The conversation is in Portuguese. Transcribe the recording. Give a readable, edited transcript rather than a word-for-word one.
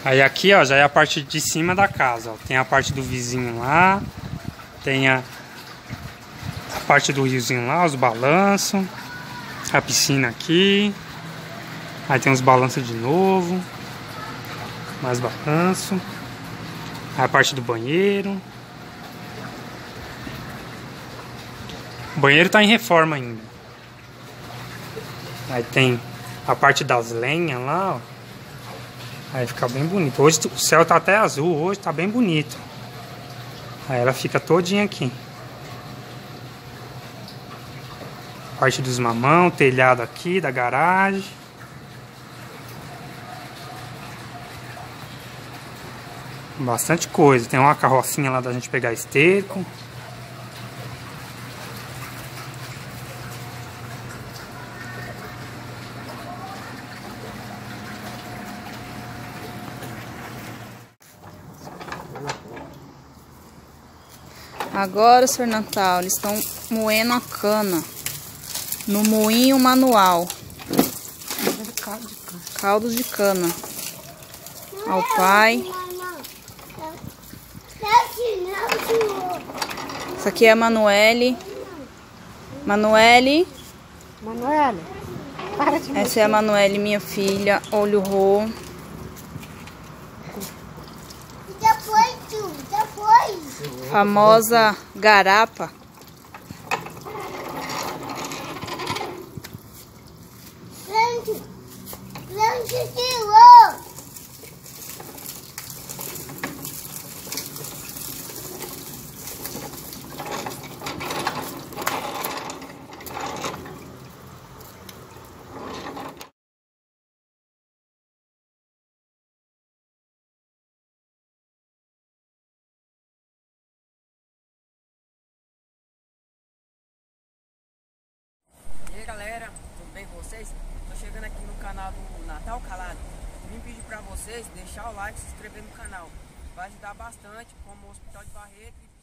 Aí aqui, ó, já é a parte de cima da casa, ó. Tem a parte do vizinho lá, tem a parte do riozinho lá, os balanços, a piscina aqui. Aí tem os balanços de novo, mais balanço. Aí a parte do banheiro. O banheiro tá em reforma ainda. Aí tem a parte das lenhas lá, ó. Aí fica bem bonito. Hoje o céu tá até azul, hoje tá bem bonito. Aí ela fica todinha aqui. Parte dos mamão, telhado aqui da garagem. Bastante coisa. Tem uma carrocinha lá da gente pegar esterco. Agora, Sr. Natal, eles estão moendo a cana no moinho manual. Caldo de cana. Ao pai. Isso aqui é a Manuele. Manuele. Manuele, para de Essa é a Manuele, minha filha. Olho roxo. Já foi, tio, já foi. Famosa garapa. Grande tirou. E aí galera, tudo bem com vocês? Tô chegando aqui no canal do Natal Calado. Vim pedir pra vocês deixar o like e se inscrever no canal. Vai ajudar bastante como o Hospital de Barreto e